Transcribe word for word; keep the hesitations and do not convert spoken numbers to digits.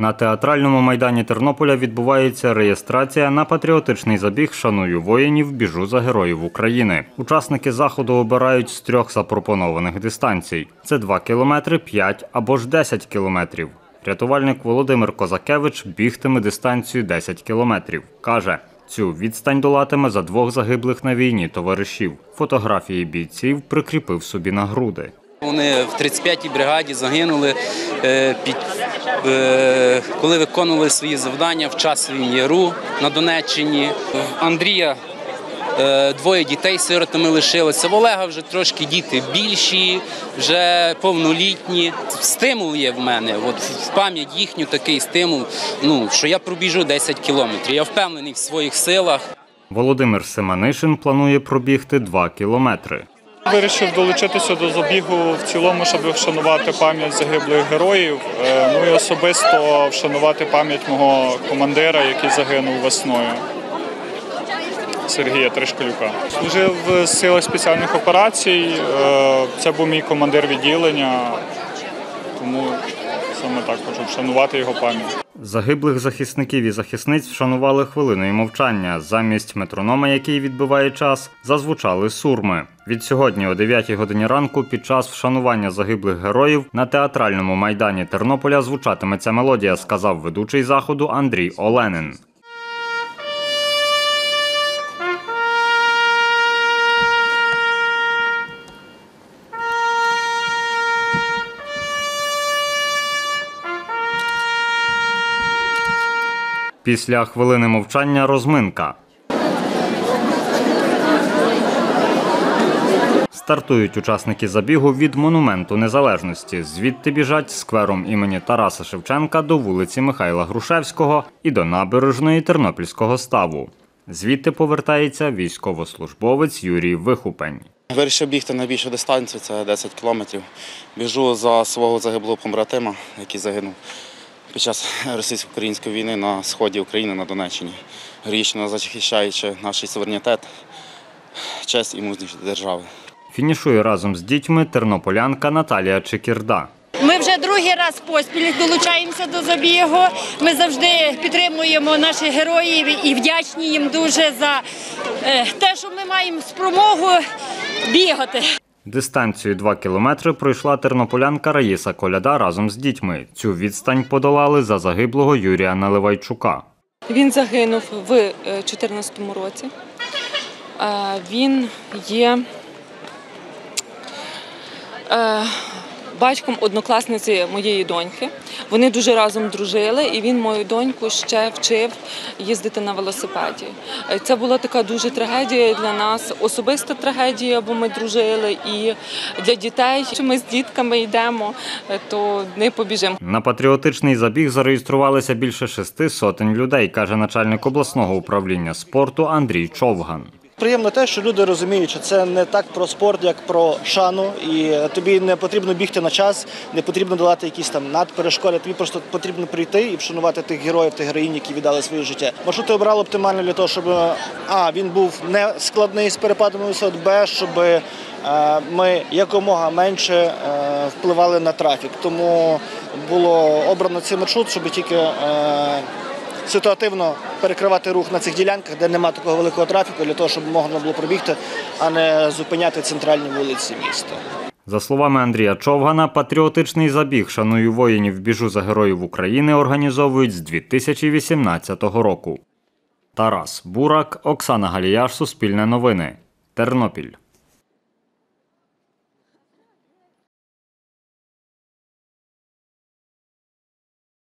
На театральному майдані Тернополя відбувається реєстрація на патріотичний забіг «Шаную воїнів, біжу за героїв України». Учасники заходу обирають з трьох запропонованих дистанцій. Це два кілометри, п'ять або ж десять кілометрів. Рятувальник Володимир Козакевич бігтиме дистанцію десять кілометрів. Каже, цю відстань долатиме за двох загиблих на війні товаришів. Фотографії бійців прикріпив собі на груди. Вони в тридцять п'ятій бригаді загинули, коли виконували свої завдання в Часовому Яру на Донеччині. В Андрія двоє дітей сиротами лишилося. В Олега вже трошки діти більші, вже повнолітні. Стимул є в мене, от в пам'ять їхню такий стимул, ну, що я пробіжу десять кілометрів. Я впевнений в своїх силах. Володимир Семенишин планує пробігти два кілометри. Вирішив долучитися до забігу в цілому, щоб вшанувати пам'ять загиблих героїв. Ну і особисто вшанувати пам'ять мого командира, який загинув весною. Сергія Тришкалюка. Служив в силах спеціальних операцій, це був мій командир відділення, тому саме так хочу вшанувати його пам'ять. Загиблих захисників і захисниць вшанували хвилиною мовчання. Замість метронома, який відбиває час, зазвучали сурми. Від сьогодні о дев'ятій годині ранку під час вшанування загиблих героїв на театральному майдані Тернополя звучатиме ця мелодія, сказав ведучий заходу Андрій Оленин. Після хвилини мовчання – розминка. Стартують учасники забігу від Монументу Незалежності. Звідти біжать сквером імені Тараса Шевченка до вулиці Михайла Грушевського і до набережної Тернопільського ставу. Звідти повертається військовослужбовець Юрій Вихупень. Вирішив бігти найбільшу дистанцію, це десять кілометрів. Біжу за свого загиблого побратима, який загинув під час російсько-української війни на сході України, на Донеччині, героїчно захищаючи наш суверенітет, честь і мужність держави. Фінішує разом з дітьми тернополянка Наталія Чекірда. Ми вже другий раз поспіль долучаємося до забігу. Ми завжди підтримуємо наших героїв і вдячні їм дуже за те, що ми маємо спромогу бігати. Дистанцію два кілометри пройшла тернополянка Раїса Коляда разом з дітьми. Цю відстань подолали за загиблого Юрія Наливайчука. Він загинув в дві тисячі чотирнадцятому році. Він є батьком однокласниці моєї доньки. Вони дуже разом дружили, і він мою доньку ще вчив їздити на велосипеді. Це була така дуже трагедія для нас, особиста трагедія, бо ми дружили, і для дітей, що ми з дітками йдемо, то не побіжимо. На патріотичний забіг зареєструвалися більше шести сотень людей, каже начальник обласного управління спорту Андрій Човган. Приємно те, що люди розуміють, що це не так про спорт, як про шану, і тобі не потрібно бігти на час, не потрібно долати якісь там надперешкоди, тобі просто потрібно прийти і вшанувати тих героїв, тих героїнь, які віддали своє життя. Маршрут ти обрали оптимально для того, щоб а, він був не складний з перепадами висот, б, щоб ми якомога менше впливали на трафік. Тому було обрано цей маршрут, щоб тільки ситуативно перекривати рух на цих ділянках, де немає такого великого трафіку, для того, щоб можна було пробігти, а не зупиняти центральні вулиці міста. За словами Андрія Човгана, патріотичний забіг «Шаную воїнів, біжу за героїв України» організовують з дві тисячі вісімнадцятого року. Тарас Бурак, Оксана Галіяш, Суспільне новини, Тернопіль.